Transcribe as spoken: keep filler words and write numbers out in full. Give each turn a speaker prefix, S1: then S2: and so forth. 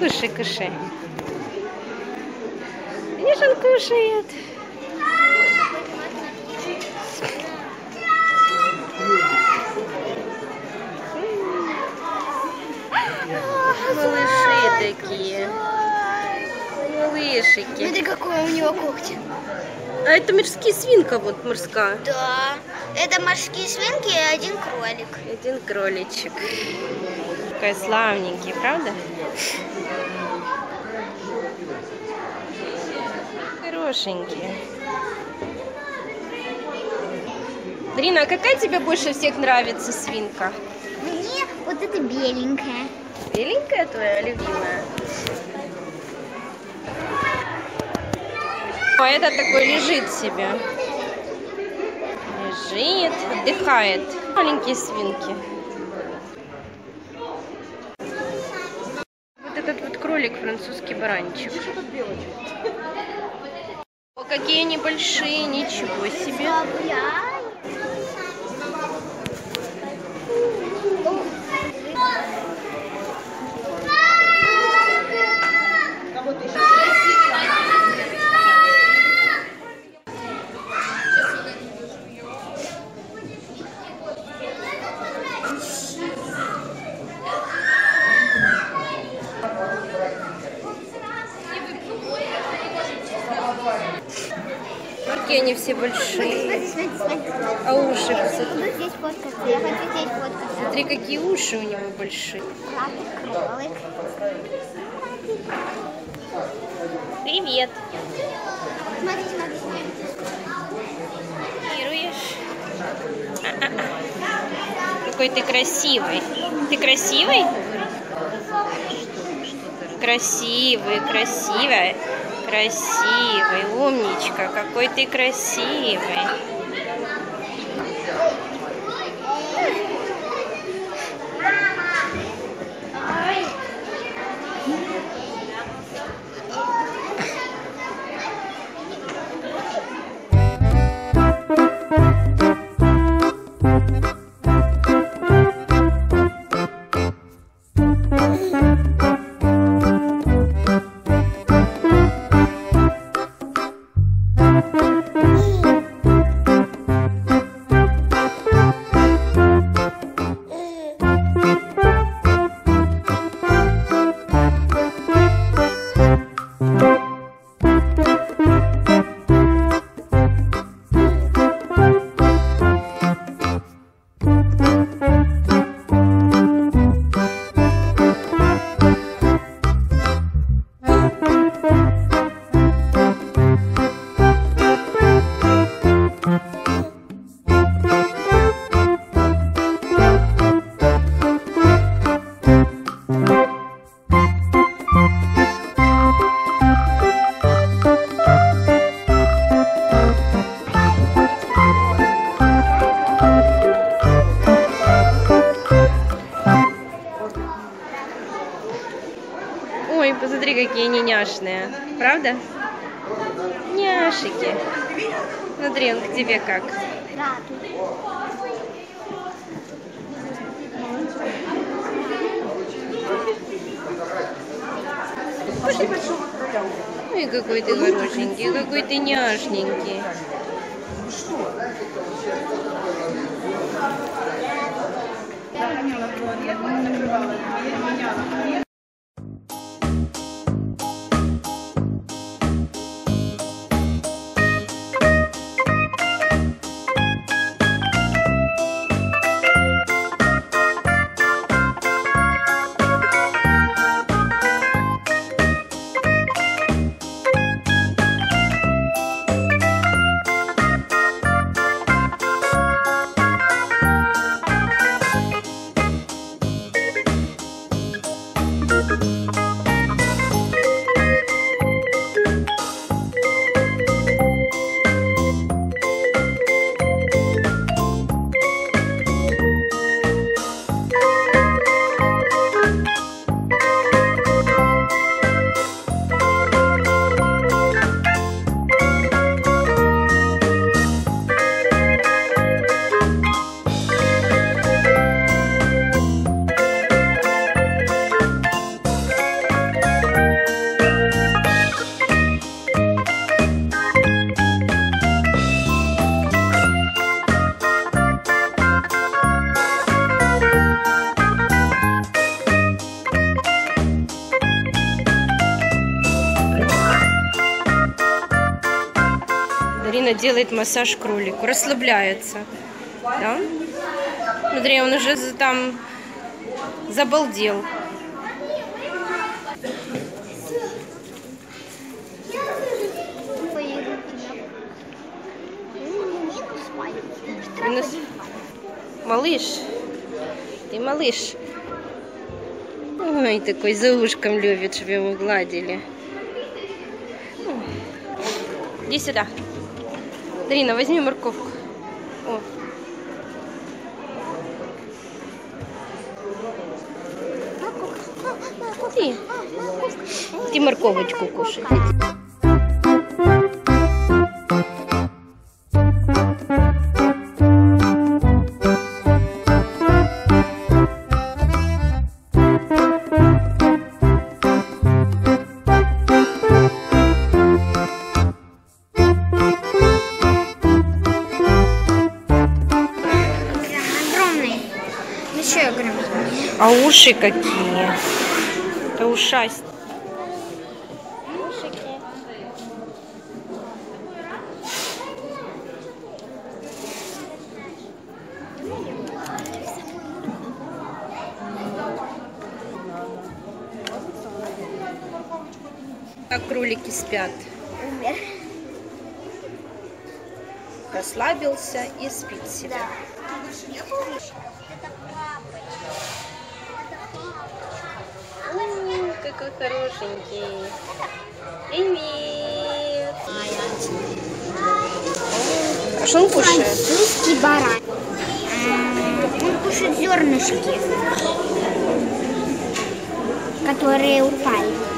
S1: Кушай, кушай. Видишь, он кушает. Малыши такие. Малышики.
S2: Смотри, какой у него когти.
S1: А это морская свинка, вот морская.
S2: Да. Это морские свинки и один кролик.
S1: Один кроличек. Какой славненький, правда? Хорошенькие. Дарина, а какая тебе больше всех нравится свинка?
S2: Мне вот эта беленькая.
S1: Беленькая твоя любимая? А это такой лежит себе. Лежит, отдыхает. Маленькие свинки. Вот этот вот кролик, французский баранчик. О, какие они большие, ничего себе. Какие они все большие.
S2: Смотри, смотри, смотри.
S1: А уши, посмотри.
S2: Вот здесь фоткаться. Я хочу здесь фоткаться.
S1: Смотри, какие уши у него большие.
S2: Кролик.
S1: Привет.
S2: Смотри, смотри, смотри.
S1: Фотографируешь? А-а-а. Какой ты красивый. Ты красивый? Красивый, красивая. Красивый, умничка, какой ты красивый. Ой, посмотри, какие они няшные. Правда? Няшики. Смотри, он к тебе как. Ой, какой ты хорошенький, какой ты няшненький. Дарина делает массаж кролику, расслабляется. Да? Смотри, он уже там забалдел. Минус... Малыш, ты малыш. Ой, такой за ушком любит, чтобы его гладили. Иди сюда. Дарина, возьми морковку. О. Иди. Иди морковочку кушай. А уши какие? Это ушасть. Как кролики спят.
S2: Умер.
S1: Расслабился и спит себя.
S2: Да.
S1: О, какой хорошенький. Привет. А что он кушает?
S2: Французский баран. Он кушает зернышки, которые упали.